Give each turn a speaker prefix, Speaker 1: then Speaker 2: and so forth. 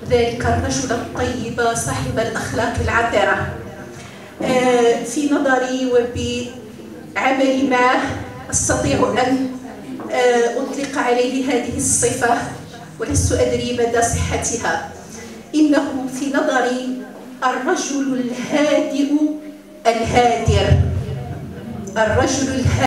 Speaker 1: ذلك الرجل الطيب صاحب الأخلاق العطرة. في نظري وبعملي معه أستطيع أن أطلق عليه هذه الصفة، ولست أدري مدى صحتها. إنه في نظري الرجل الهادئ الهادر. الرجل الهادئ